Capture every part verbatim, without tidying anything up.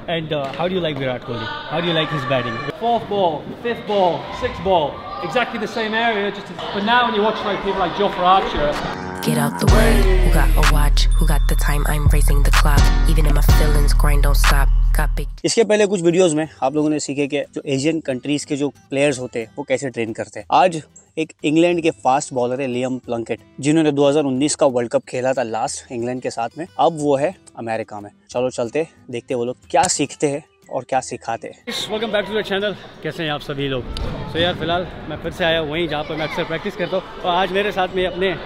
And uh, how do you like Virat Kohli? How do you like his batting? Fourth ball, fifth ball, sixth ball, exactly the same area. Just to, but now when you watch like people like Jofra Archer. Get out the way. Who got a watch? Who got the time? I'm racing the clock. Even in my feelings, grind don't stop. Got big. इसके पहले कुछ videos में आप लोगों ने सीखे कि जो एशियन कंट्रीज के जो प्लेयर्स होते हैं वो कैसे ट्रेन करते हैं। आज एक इंग्लैंड के फास्ट बॉलर है लियम प्लंकेट, जिन्होंने दो हज़ार उन्नीस का वर्ल्ड कप खेला था लास्ट इंग्लैंड के साथ में। अब वो है अमेरिका में। चलो चलते देखते वो लोग क्या सीखते हैं और क्या सिखाते हैं। Welcome back to the channel. कैसे हैं आप सभी लोग? तो यार फिलहाल मैं फिर से आया वहीं जहाँ पर मैं अक्सर प्रैक्टिस करता हूँ, और आज मेरे साथ में अपने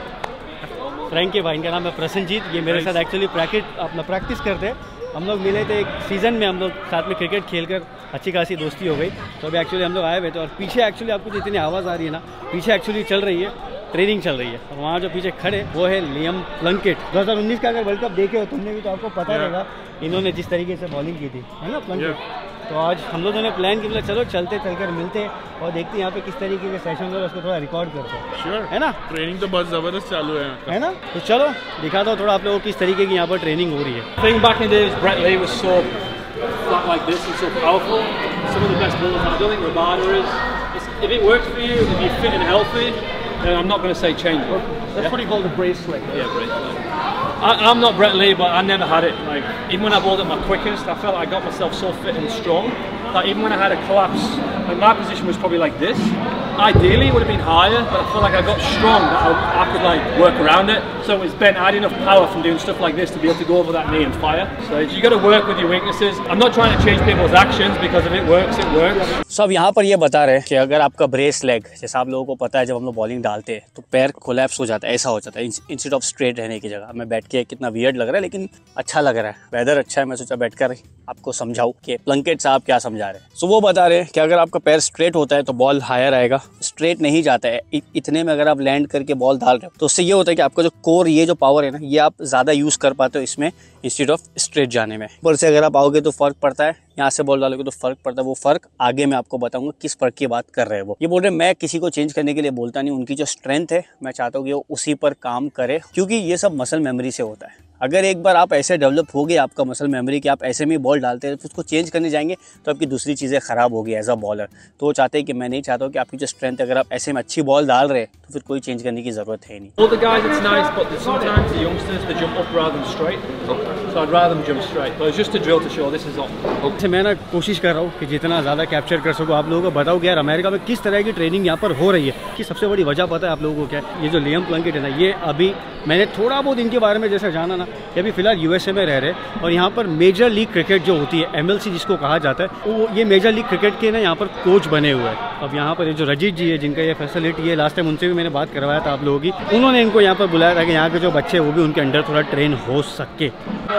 फ्रेंड के भाई, इनका नाम है प्रसन्नजीत। ये मेरे साथ एक्चुअली प्रैक्टिस अपना प्रैक्टिस करते हैं। हम लोग मिले थे एक सीज़न में, हम लोग साथ में क्रिकेट खेलकर अच्छी खासी दोस्ती हो गई। तो अभी एक्चुअली हम लोग आए हुए थे, और पीछे एक्चुअली आपको जितनी आवाज़ आ रही है ना, पीछे एक्चुअली चल रही है, ट्रेनिंग चल रही है। और वहाँ जो पीछे खड़े वो है लियम प्लंकेट। दो हज़ार उन्नीस का अगर वर्ल्ड कप देखे हो तुमने भी तो आपको पता रहेगा इन्होंने जिस तरीके से बॉलिंग की थी, है ना प्लंकेट। तो आज हम लोगों ने प्लान किया, चलो चलते चलकर मिलते और देखते हैं यहाँ पे किस तरीके के सेशन हो, उसको थोड़ा रिकॉर्ड करते हैं। sure. है ना, ट्रेनिंग तो बहुत ज़बरदस्त चालू है है ना। तो चलो दिखाता हूँ थोड़ा आप लोगों को किस तरीके की यहाँ पर ट्रेनिंग हो रही है। Thing back in the days, Brett Lee was so flat like this and so powerful. Some of the best bowlers. I don't think Rabada is. It's, if it works for you, if you're fit and healthy, then I'm not going to say change it. Okay. That's yeah? what he called a bracelet. Yeah, bracelet. I, I'm not Brett Lee, but I never had it. Like even when I bowled at my quickest, I felt I got myself so fit and strong that even when I had a collapse, like my position was probably like this. Ideally, it would have been higher, but I felt like I got strong that I, I could like work around it. So it was bent. I had enough power from doing stuff like this to be able to go over that knee and fire. So you got to work with your weaknesses. I'm not trying to change people's actions because if it works, it works. So अब यहाँ पर ये बता रहे हैं कि अगर आपका ब्रेस लेग, जैसा आप लोगों को पता है जब हम लोग बॉलिंग डालते हैं तो पैर कोलैप्स हो जाता है, ऐसा हो जाता है इंस्टेड ऑफ स्ट्रेट रहने की जगह। मैं बैठ के कितना वियर्ड लग रहा है लेकिन अच्छा लग रहा है, वेदर अच्छा है। मैं सोचा बैठ कर आपको समझाऊं कि प्लंकेट साहब क्या समझा रहे हैं। सो वो बता रहे हैं कि अगर आपका पैर स्ट्रेट होता है तो बॉल हायर आएगा, स्ट्रेट नहीं जाता है इतने में अगर आप लैंड करके बॉल डाल रहे हो तो उससे ये होता है कि आपका जो कोर, ये जो पावर है ना, ये आप ज़्यादा यूज़ कर पाते हो इसमें इंस्टेड ऑफ स्ट्रेट जाने में। ऊपर से अगर आप आओगे तो फ़र्क पड़ता है, यहाँ से बॉल डालोगे तो फ़र्क पड़ता है। वो फ़र्क आगे मैं आपको बताऊंगा किस फ़र्क की बात कर रहे हैं वो। ये बोल रहे हैं मैं किसी को चेंज करने के लिए बोलता नहीं, उनकी जो स्ट्रेंथ है मैं चाहता हूँ कि वो उसी पर काम करे, क्योंकि ये सब मसल मेमोरी से होता है। अगर एक बार आप ऐसे डेवलप हो गए आपका मसल मेमोरी कि आप ऐसे में बॉल डालते हैं, तो उसको चेंज करने जाएंगे तो आपकी दूसरी चीज़ें ख़राब होगी एज अ बॉलर। तो वो चाहते हैं कि मैं नहीं चाहता हूँ कि आपकी जो स्ट्रेंथ, अगर आप ऐसे में अच्छी बॉल डाल रहे हैं तो फिर कोई चेंज करने की ज़रूरत है नहीं। All the guys it's nice, but sometimes the youngsters they jump up rather than straight. So I'd rather them jump straight. But it's just a drill to show this is on. तो मैं ना कोशिश कर रहा हूँ कि जितना ज़्यादा कैप्चर कर सकूँ आप लोगों को बताऊँ कि यार अमेरिका में किस तरह की ट्रेनिंग यहाँ पर हो रही है। कि सबसे बड़ी वजह पता है आप लोगों को क्या है? ये जो लियम प्लंकेट है ना, ये अभी मैंने थोड़ा बहुत इनके बारे में जैसे जाना ना, ये अभी फिलहाल यूएसए में रह रहे हैं, और यहाँ पर मेजर लीग क्रिकेट जो होती है एमएलसी जिसको कहा जाता है, वो ये मेजर लीग क्रिकेट के ना यहाँ पर कोच बने हुए हैं। अब यहाँ पर ये जो रजीत जी है जिनका ये फैसिलिटी है, लास्ट टाइम उनसे भी मैंने बात करवाया था आप लोगों की, उन्होंने इनको यहाँ पर बुलाया था कि यहाँ के जो बच्चे हैं वो भी उनके अंडर थोड़ा ट्रेन हो सके।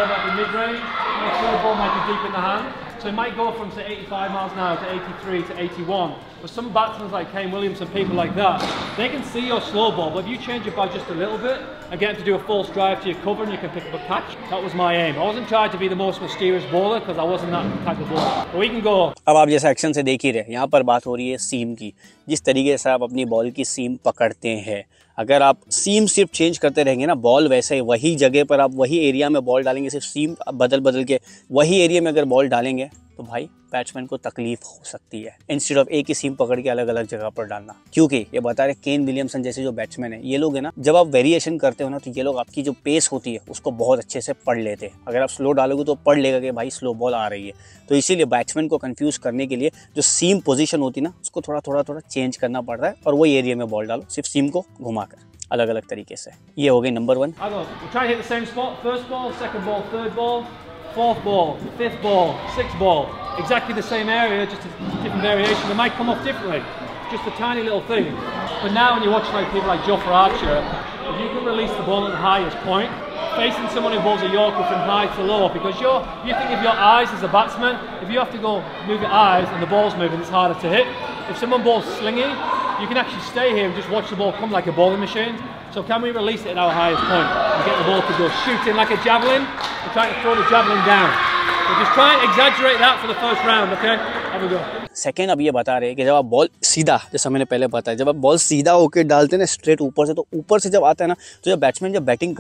So it might go from say eighty-five miles an hour to eighty-three to eighty-one. But some batsmen like Kane Williamson, people like that, they can see your slow ball, but if you change it by just a little bit and get them to do a false drive to your cover and you can pick up a catch, that was my aim. I wasn't trying to be the most mysterious bowler because I wasn't that type of bowler. But we can go. अब आप जैसा action से देख ही रहे, यहाँ पर बात हो रही है सीम की। जिस तरीके से आप अपनी बॉल की सीम पकड़ते हैं, अगर आप सीम सिर्फ चेंज करते रहेंगे ना, बॉल वैसे ही वही जगह पर आप वही एरिया में बॉल डालेंगे, सिर्फ सीम बदल बदल के वही एरिया में अगर बॉल डालेंगे तो भाई बैट्समैन को तकलीफ हो सकती है, इंस्टेड ऑफ एक ही सीम पकड़ के अलग अलग जगह पर डालना। क्योंकि ये बता रहे केन विलियमसन जैसे जो बैट्समैन है, ये लोग है ना, जब आप वेरिएशन करते हो ना तो ये लोग आपकी जो पेस होती है उसको बहुत अच्छे से पढ़ लेते हैं। अगर आप स्लो डालोगे तो पढ़ लेगा कि भाई स्लो बॉल आ रही है। तो इसीलिए बैट्समैन को कन्फ्यूज करने के लिए जो सीम पोजिशन होती है ना, उसको थोड़ा थोड़ा थोड़ा चेंज करना पड़ता है, और वही एरिया में बॉल डालो सिर्फ सीम को घुमाकर अलग अलग तरीके से। ये हो गई number one. Fourth ball, fifth ball, sixth ball, exactly the same area, just a different variation. They might come off differently, just a tiny little thing. But now when you watch like people like Jofra Archer, if you can release the ball at the highest point, facing someone who bowls a Yorker from high to low, because you're, you think of your eyes as a batsman, if you have to go move your eyes and the ball's moving, it's harder to hit. If someone bowls slingy, you can actually stay here and just watch the ball come like a bowling machine. So can we release it at our highest point and get the ball to go shooting like a javelin and trying to throw the javelin down? So just try and exaggerate that for the first round, okay? Have a go. Second अब ये बता रहे हैं कि जब आप ball सीधा, जैसा मैंने पहले बताया, जब आप बॉल सीधा होकर डालते हैं ना स्ट्रेट ऊपर से, तो ऊपर से जब आता है ना, तो जब बैट्समैन जब बैटिंग कर रहा है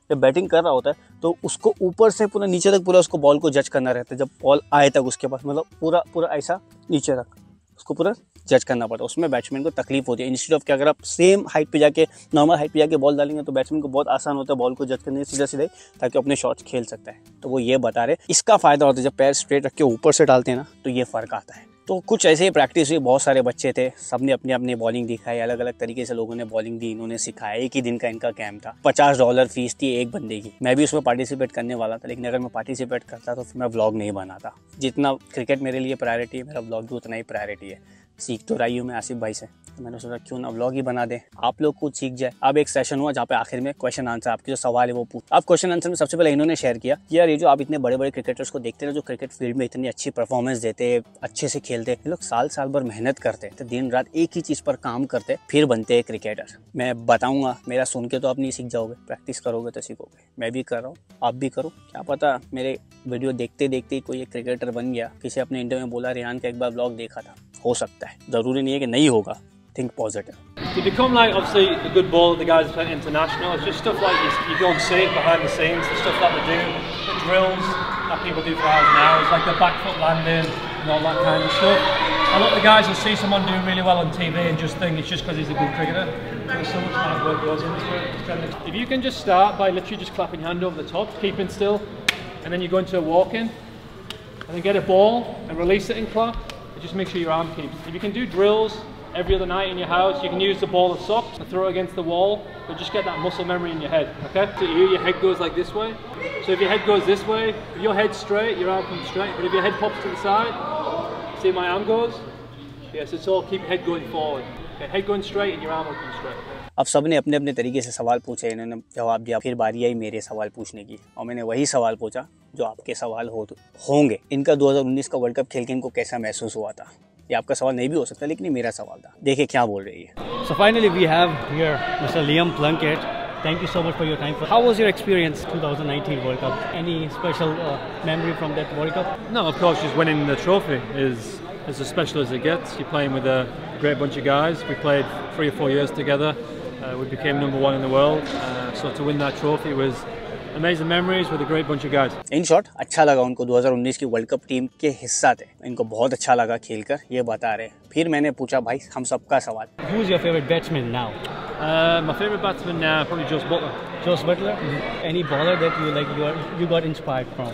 जब बैटिंग कर रहा होता है तो उसको ऊपर से पूरा नीचे तक पूरा उसको बॉल को जज करना रहता है, जब बॉल आए तक उसके पास, मतलब पूरा पूरा ऐसा नीचे तक उसको पूरा जज करना पड़ता है। उसमें बैट्समैन को तकलीफ होती है। इंस्टेड ऑफ कि अगर आप सेम हाइट पे जाके नॉर्मल हाइट पे जाके बॉल डालेंगे तो बैट्समैन को बहुत आसान होता है बॉल को जज करने सीधा सीधा, ताकि अपने शॉट्स खेल सकता है। तो वो ये बता रहे इसका फ़ायदा होता है जब पैर स्ट्रेट रख के ऊपर से डालते हैं ना, तो ये फ़र्क आता है। तो कुछ ऐसे ही प्रैक्टिस हुई, बहुत सारे बच्चे थे, सबने अपनी अपनी बॉलिंग दिखाई, अलग अलग तरीके से लोगों ने बॉलिंग दी, इन्होंने सिखाया। एक ही दिन का इनका कैंप था, पचास डॉलर फीस थी एक बंदे की। मैं भी उसमें पार्टिसिपेट करने वाला था, लेकिन अगर मैं पार्टिसिपेट करता तो फिर मैं व्लॉग नहीं बनाता। जितना क्रिकेट मेरे लिए प्रायोरिटी है, मेरा व्लॉग भी उतना ही प्रायोरिटी है। सीख तो रही हूँ मैं आसिफ भाई से, तो मैंने सोचा क्यों ना व्लॉग ही बना दें, आप लोग कुछ सीख जाए। अब एक सेशन हुआ जहाँ पे आखिर में क्वेश्चन आंसर, आपके जो सवाल है वो पूछ। अब क्वेश्चन आंसर में सबसे पहले इन्होंने शेयर किया, यार ये जो आप इतने बड़े बड़े क्रिकेटर्स को देखते हैं जो क्रिकेट फील्ड में इतनी अच्छी परफॉर्मेंस देते हैं, अच्छे से खेलते हैं, ये लोग साल साल भर मेहनत करते हैं, तो दिन रात एक ही चीज़ पर काम करते फिर बनते हैं क्रिकेटर। मैं बताऊँगा, मेरा सुन के तो आप नहीं सीख जाओगे, प्रैक्टिस करोगे तो सीखोगे। मैं भी कर रहा हूँ, आप भी करो। क्या पता मेरे वीडियो देखते देखते कोई एक क्रिकेटर बन गया। किसी अपने इंटरव्यू में बोला रेहान का एक बार ब्लॉग देखा था, हो सकता है, ज़रूरी नहीं है कि नहीं होगा। Think positive. To become like obviously a good bowler, the guys playing international, it's just stuff like you, you go and see it behind the scenes, the stuff that they do, the drills that people do for hours and hours, like the back foot landing and all that kind of stuff. A lot of the guys will see someone doing really well on T V and just think it's just because he's a good cricketer. There's so much hard work goes into it. If you can just start by literally just clapping your hand over the top, keeping still, and then you go into a walk-in, and then get a ball and release it and clap, it just makes sure your arm keeps. If you can do drills every other night in your house, you can use the ball as socks and throw it against the wall, but just get that muscle memory in your head, okay? So you, your head goes like this way. So if your head goes this way, if your head's straight, your arm comes straight. But if your head pops to the side, see my arm goes? Yes, it's all keep your head going forward. Okay, head going straight and your arm will come straight. अब सबने अपने अपने तरीके से सवाल पूछे, इन्होंने जवाब दिया, फिर बारी आई मेरे सवाल पूछने की, और मैंने वही सवाल पूछा जो आपके सवाल हो होंगे। इनका दो हज़ार उन्नीस का वर्ल्ड कप खेल के इनको कैसा महसूस हुआ था? ये आपका सवाल नहीं भी हो सकता, लेकिन ये मेरा सवाल था। देखिए क्या बोल रही है। So finally we have here Mister Liam Plunkett. Thank you so much for your time. How was your experience twenty nineteen World Cup? Any special uh, memory from that World Cup? No, of course, just winning the trophy is is as special as it gets. You're playing with a great bunch of guys. We played three or four years together. Uh, we became number one in the world. Uh, so to win that trophy was amazing memories with a great bunch of guys. In short, अच्छा लगा उनको, दो हज़ार उन्नीस की world cup team के हिस्सा थे, इनको बहुत अच्छा लगा खेलकर, ये बता रहे। फिर मैंने पूछा भाई हम सबका सवाल, Who's your favorite batsman now? Uh, my favorite batsman now probably Jos Buttler. Jos Buttler. Mm-hmm. Any bowler that you like, you are, you got inspired from?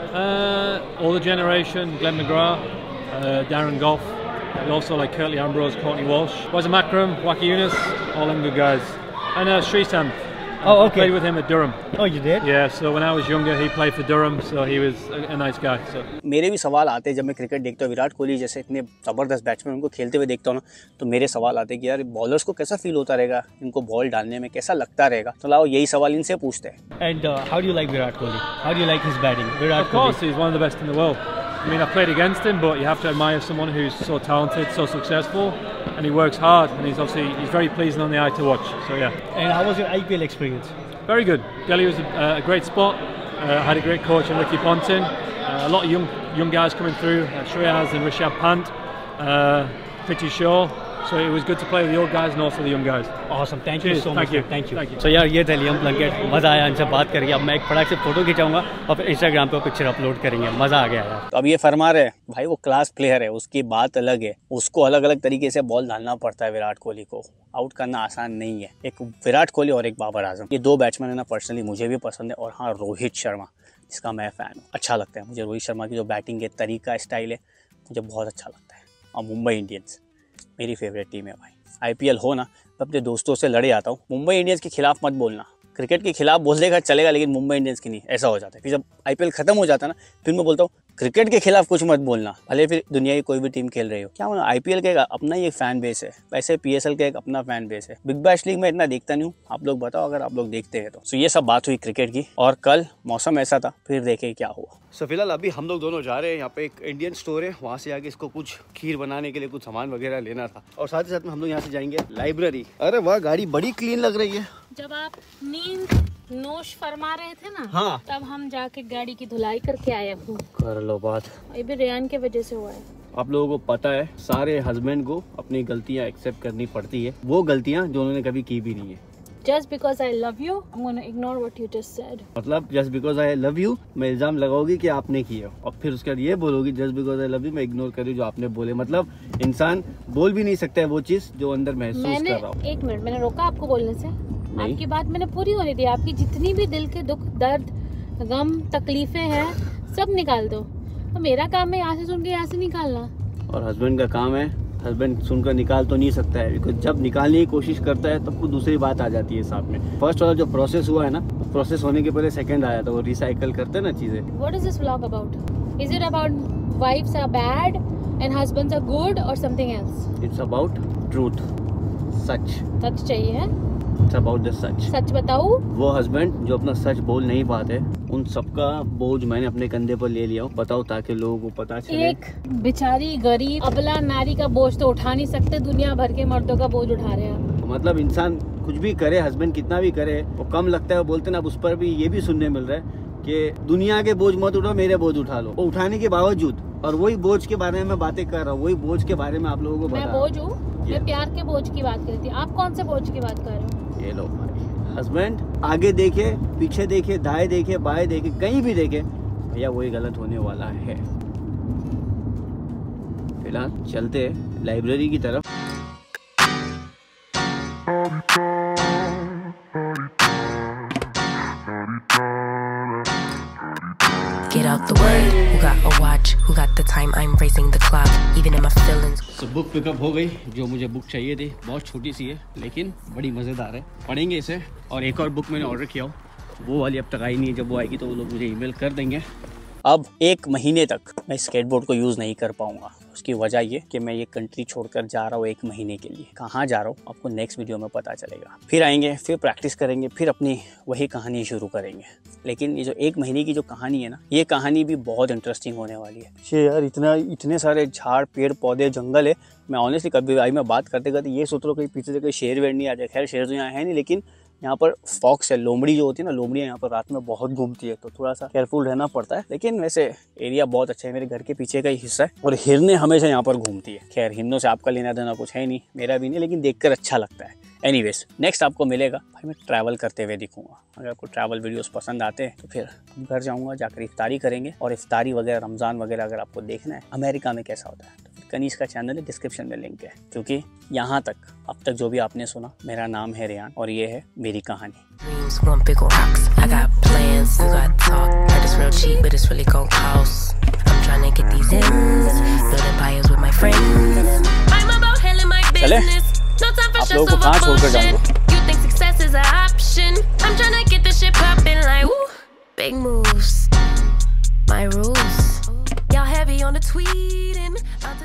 Uh, all the generation, Glenn McGrath, uh, Darren Gough, and also like Curtly Ambrose, Courtney Walsh, Wazam Akram, Waki Yunus, all them good guys, and uh, Srisan. Oh, okay. I played with him at Durham. Oh, you did? Yeah, so when I was younger, he played for Durham, so he was a, a nice guy. So. मेरे भी सवाल आते हैं जब मैं cricket देखता हूँ, विराट कोहली जैसे इतने ज़बरदस्त बैट्समैन उनको खेलते हुए देखता हूँ ना, तो मेरे सवाल आते हैं कि यार बॉलर्स को कैसा फील होता रहेगा, इनको बॉल डालने में कैसा लगता रहेगा। तो लाओ यही सवाल इनसे पूछते हैं। And uh, how do you like Virat Kohli? How do you like his batting? Virat Of course, he's one of the best in the world. I mean, I've played against him, but you have to admire someone who's so talented, so successful, and he works hard, and he's obviously he's very pleasing on the eye to watch. So yeah. And how was your I P L experience? Very good. Delhi was a, a great spot. Uh, had a great coach in Ricky Ponting. Uh, a lot of young young guys coming through. Uh, Shreyas and Rishabh Pant, uh, Priti Shaw. So it was good to play with the old guys and also the young guys. Awesome. Thank Cheers. you so Thank much. you. Thank you. Thank you. So यार ये थे Liam Plunkett, मज़ा आया इनसे बात करके। अब मैं एक फटाक से फोटो खिंचाऊंगा और फिर इंस्टाग्राम पे पिक्चर अपलोड करेंगे। मज़ा आ गया यार। तो अब ये फरमा रहे भाई वो क्लास प्लेयर है, उसकी बात अलग है, उसको अलग अलग तरीके से बॉल डालना पड़ता है। विराट कोहली को आउट करना आसान नहीं है। एक विराट कोहली और एक बाबर आजम, ये दो बैट्समैन है ना, पर्सनली मुझे भी पसंद है। और हाँ, रोहित शर्मा जिसका मैं फ़ैन हूँ, अच्छा लगता है मुझे। रोहित शर्मा की जो बैटिंग के तरीका स्टाइल है मुझे बहुत अच्छा लगता है। और मुंबई इंडियंस मेरी फेवरेट टीम है भाई। आईपीएल हो ना, मैं अपने दोस्तों से लड़े आता हूँ, मुंबई इंडियंस के खिलाफ मत बोलना। क्रिकेट के खिलाफ बोल देगा चलेगा, लेकिन मुंबई इंडियंस की नहीं, ऐसा हो जाता है। फिर जब आईपीएल खत्म हो जाता है ना, फिर मैं बोलता हूँ क्रिकेट के खिलाफ कुछ मत बोलना, भले फिर दुनिया की कोई भी टीम खेल रही हो। क्या बोलना, आईपीएल का एक अपना ही एक फैन बेस है, वैसे पीएसएल का एक अपना फैन बेस है। बिग बैश लीग में इतना देखता नहीं हूँ, आप लोग बताओ अगर आप लोग देखते हैं तो। सो ये सब बात हुई क्रिकेट की, और कल मौसम ऐसा था, फिर देखें क्या हुआ। सो फिलहाल अभी हम लोग दोनों जा रहे हैं, यहाँ पे एक इंडियन स्टोर है, वहाँ से आके इसको कुछ खीर बनाने के लिए कुछ सामान वगैरह लेना था। और साथ ही साथ में हम लोग यहाँ से जाएंगे लाइब्रेरी। अरे वाह, गाड़ी बड़ी क्लीन लग रही है। जब आप नींद नोश फरमा रहे थे ना, हाँ, तब हम जाके गाड़ी की धुलाई करके आए। कर लो बात। ये भी रेहान के वजह से हुआ है। आप लोगों को पता है, सारे हस्बैंड को अपनी गलतियाँ एक्सेप्ट करनी पड़ती है, वो गलतियाँ जो उन्होंने कभी की भी नहीं है। Just because I love you, I'm going to ignore what you just said. मतलब just because I love you मैं इल्जाम लगाओगी कि आपने किया और फिर उसके बाद ये बोलोगी just because I love you मैं इग्नोर करूँ जो आपने बोले। मतलब इंसान बोल भी नहीं सकता है वो चीज जो अंदर महसूस मैंने कर रहा हूँ। एक मिनट मैंने रोका आपको बोलने से? आपकी बात मैंने पूरी होने दी। आपकी जितनी भी दिल के दुख दर्द गम तकलीफें हैं सब निकाल दो। तो मेरा काम है यहाँ से सुन के यहाँ से निकालना, और हस्बैंड का काम है हस्बैंड सुनकर निकाल तो नहीं सकता है, बिकॉज जब निकालने की कोशिश करता है तब तो दूसरी बात आ जाती है साथ में। फर्स्ट वाला जो प्रोसेस हुआ है ना, प्रोसेस होने के पहले सेकंड आया था, वो रिसाइकल करते हैं ना चीजें। What is this vlog about? Is it about wives are bad and husbands are good और something else? It's about truth, सच। सच चाहिए? इट्स अबाउट द सच। सच बताऊं? वो हस्बैंड जो अपना सच बोल नहीं पाते उन सबका बोझ मैंने अपने कंधे पर ले लिया हूँ, बताओ ताकि लोगों को पता चले। एक बेचारी गरीब अबला नारी का बोझ तो उठा नहीं सकते, दुनिया भर के मर्दों का बोझ उठा रहे हैं। मतलब इंसान कुछ भी करे, हस्बैंड कितना भी करे वो कम लगता है। वो बोलते ना, अब उस पर भी ये भी सुनने मिल रहा है कि दुनिया के बोझ मत उठाओ, मेरे बोझ उठा लो। वो उठाने के बावजूद, और वही बोझ के बारे में मैं बातें कर रहा हूँ, वही बोझ के बारे में आप लोगों को बता। मैं बोझ हूँ? मैं प्यार के बोझ की बात कर रही थी। आप कौन से बोझ की बात कर रहे हो? ये लो भाई, हस्बैंड आगे देखे पीछे देखे दाएं देखे बाएं देखे कहीं भी देखे, भैया वही गलत होने वाला है। फिलहाल चलते हैं लाइब्रेरी की तरफ। Get out the way. Who got a watch? Who got the time? I'm racing the clock. Even in my feelings. तो बुक पिकअप हो गई, जो मुझे बुक चाहिए थी। बहुत छोटी सी है लेकिन बड़ी मज़ेदार है, पढ़ेंगे इसे। और एक और बुक मैंने ऑर्डर किया हो, वो वाली अब तक आई नहीं है, जब वो आएगी तो वो लोग मुझे ईमेल कर देंगे। अब एक महीने तक मैं स्केटबोर्ड को यूज़ नहीं कर पाऊंगा। उसकी वजह ये कि मैं ये कंट्री छोड़कर जा रहा हूँ एक महीने के लिए। कहाँ जा रहा हूँ आपको नेक्स्ट वीडियो में पता चलेगा। फिर आएंगे, फिर प्रैक्टिस करेंगे, फिर अपनी वही कहानी शुरू करेंगे। लेकिन ये जो एक महीने की जो कहानी है ना, ये कहानी भी बहुत इंटरेस्टिंग होने वाली है। ये यार इतना इतने सारे झाड़ पेड़ पौधे जंगल है। मैं ऑनेस्टली कभी भाई मैं बात करते करते ये सोच रहा हूँ कहीं पीछे से कोई शेर वेर नहीं आ जाए। खैर शेर तो यहाँ है नहीं, लेकिन यहाँ पर फॉक्स है, लोमड़ी जो होती है ना, लोमड़ियाँ यहाँ पर रात में बहुत घूमती है, तो थोड़ा सा केयरफुल रहना पड़ता है। लेकिन वैसे एरिया बहुत अच्छा है, मेरे घर के पीछे का ही हिस्सा है, और हिरने हमेशा यहाँ पर घूमती है। खैर हिरनों से आपका लेना देना कुछ है नहीं, मेरा भी नहीं, लेकिन देखकर अच्छा लगता है। एनीवेज नेक्स्ट आपको मिलेगा भाई, मैं ट्रैवल करते हुए दिखूंगा। अगर आपको ट्रैवल वीडियोस पसंद आते हैं तो फिर घर जाऊंगा, जाकर इफ्तारी करेंगे। और इफ्तारी वगैरह रमज़ान वगैरह अगर आपको देखना है अमेरिका में कैसा होता है तो फिर कनीज का चैनल है, डिस्क्रिप्शन में लिंक है। क्योंकि यहाँ तक अब तक जो भी आपने सुना, मेरा नाम है रेयान और ये है मेरी कहानी। Dreams, one big rocks. I got plans, you got talk. Heard it's real cheap, but it's really gon' cost. I'm trying to get these ends, build empires with my friends. I'm about handling my business. No time for stress over bullshit. You think success is an option? I'm trying to get this shit poppin' like woo. Big moves, my rules. Y'all heavy on the tweeting.